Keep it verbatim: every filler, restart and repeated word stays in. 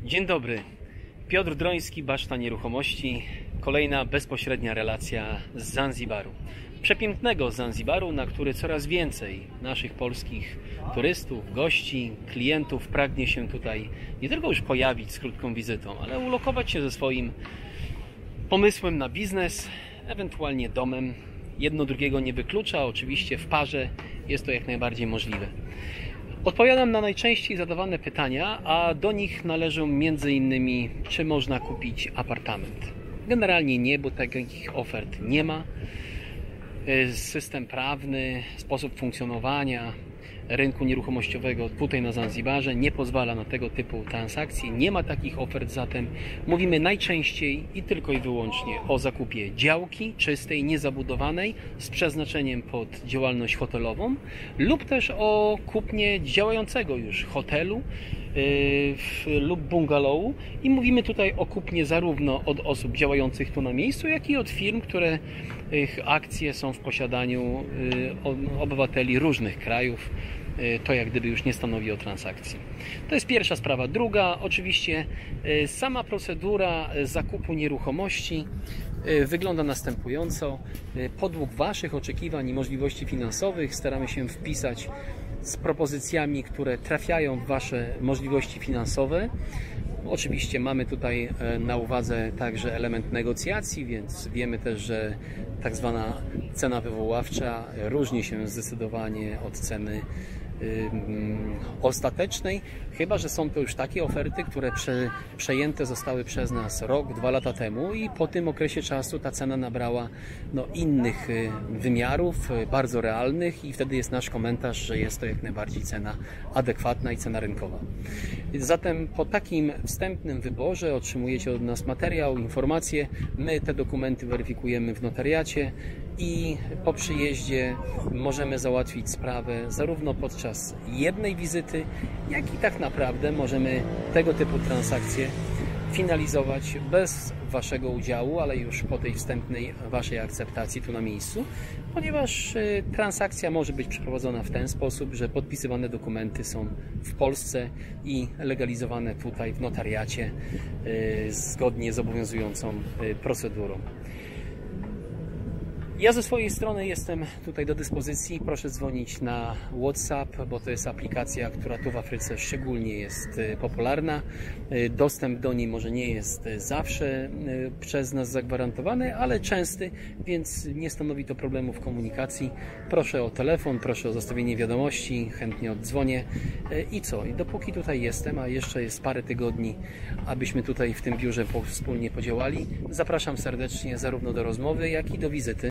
Dzień dobry, Piotr Droński, Baszta Nieruchomości. Kolejna bezpośrednia relacja z Zanzibaru. Przepięknego Zanzibaru, na który coraz więcej naszych polskich turystów, gości, klientów pragnie się tutaj nie tylko już pojawić z krótką wizytą, ale ulokować się ze swoim pomysłem na biznes, ewentualnie domem. Jedno drugiego nie wyklucza, oczywiście w parze jest to jak najbardziej możliwe. Odpowiadam na najczęściej zadawane pytania, a do nich należą między innymi, czy można kupić apartament. Generalnie nie, bo takich ofert nie ma. System prawny, sposób funkcjonowania rynku nieruchomościowego tutaj na Zanzibarze nie pozwala na tego typu transakcje. Nie ma takich ofert, zatem mówimy najczęściej i tylko i wyłącznie o zakupie działki czystej, niezabudowanej z przeznaczeniem pod działalność hotelową lub też o kupnie działającego już hotelu yy, lub bungalowu i mówimy tutaj o kupnie zarówno od osób działających tu na miejscu, jak i od firm, które ich akcje są w posiadaniu yy, obywateli różnych krajów. To jak gdyby już nie stanowi o transakcji. To jest pierwsza sprawa. Druga, oczywiście sama procedura zakupu nieruchomości wygląda następująco. Podług Waszych oczekiwań i możliwości finansowych staramy się wpisać z propozycjami, które trafiają w Wasze możliwości finansowe. Oczywiście mamy tutaj na uwadze także element negocjacji, więc wiemy też, że tak zwana cena wywoławcza różni się zdecydowanie od ceny ostatecznej, chyba że są to już takie oferty, które prze, przejęte zostały przez nas rok, dwa lata temu i po tym okresie czasu ta cena nabrała no, innych wymiarów, bardzo realnych i wtedy jest nasz komentarz, że jest to jak najbardziej cena adekwatna i cena rynkowa. Zatem po takim wstępnym wyborze otrzymujecie od nas materiał, informacje, my te dokumenty weryfikujemy w notariacie i po przyjeździe możemy załatwić sprawę zarówno podczas jednej wizyty, jak i tak naprawdę możemy tego typu transakcje finalizować bez Waszego udziału, ale już po tej wstępnej Waszej akceptacji tu na miejscu, ponieważ transakcja może być przeprowadzona w ten sposób, że podpisywane dokumenty są w Polsce i legalizowane tutaj w notariacie zgodnie z obowiązującą procedurą. Ja ze swojej strony jestem tutaj do dyspozycji. Proszę dzwonić na WhatsApp, bo to jest aplikacja, która tu w Afryce szczególnie jest popularna. Dostęp do niej może nie jest zawsze przez nas zagwarantowany, ale częsty, więc nie stanowi to problemu w komunikacji. Proszę o telefon, proszę o zostawienie wiadomości, chętnie oddzwonię. I co? I dopóki tutaj jestem, a jeszcze jest parę tygodni, abyśmy tutaj w tym biurze wspólnie podziałali, zapraszam serdecznie zarówno do rozmowy, jak i do wizyty.